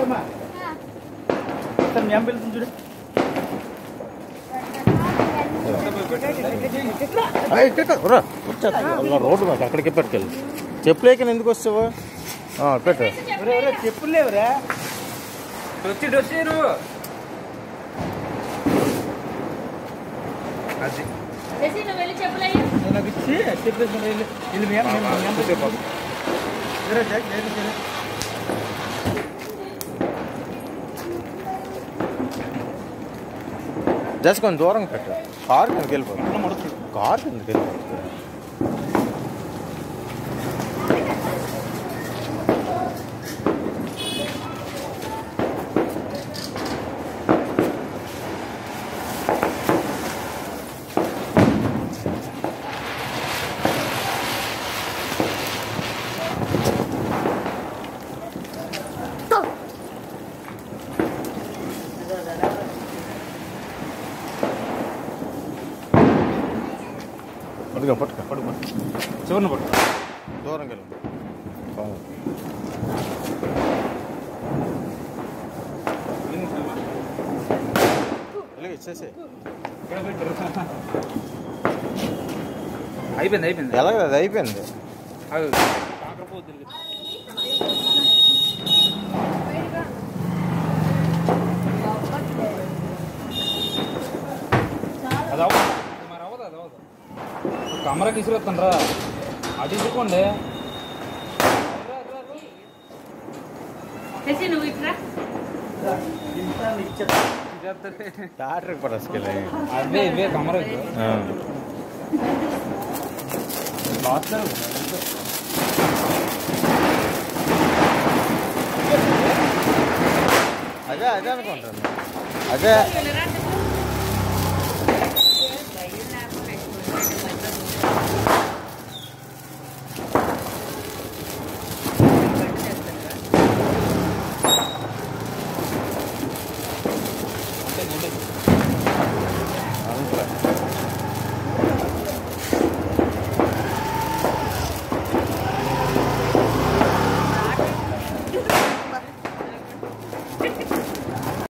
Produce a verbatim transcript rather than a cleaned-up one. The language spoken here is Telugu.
మీ అమ్మ పిలుస్తుంది చూడు. రోడ్డు మాకు అక్కడికి పెట్టుకెళ్ళి చెప్పులు వేయకని ఎందుకు వస్తావు పెట్టు. చెప్పులు లేవురా వచ్చి వచ్చారు. అది నాకు ఇచ్చి చెప్పేసి జస్ట్ కొంచెం దూరం పెట్టు. కారు కిందకి వెళ్ళిపోతుంది. కారు కిందకి వెళ్ళిపోతుంది. పట్టుకో పట్టుకో పడుకో చివరిని పట్టుకో. దూరం వెళ్ళండి. ఇచ్చేసి అయిపోయింది అయిపోయింది ఎలాగ అది అయిపోయింది. అది అవ్వదు మరి అవ్వదు అది అవ్వదు. కమరాకి ఇసురుతాను రా అటు ఇసుకోండి. డాక్టర్కి పడేసుకెళ్ళి అవే ఇవే కమరాకి అదే అదే అనుకుంటాను. అదే Thank you.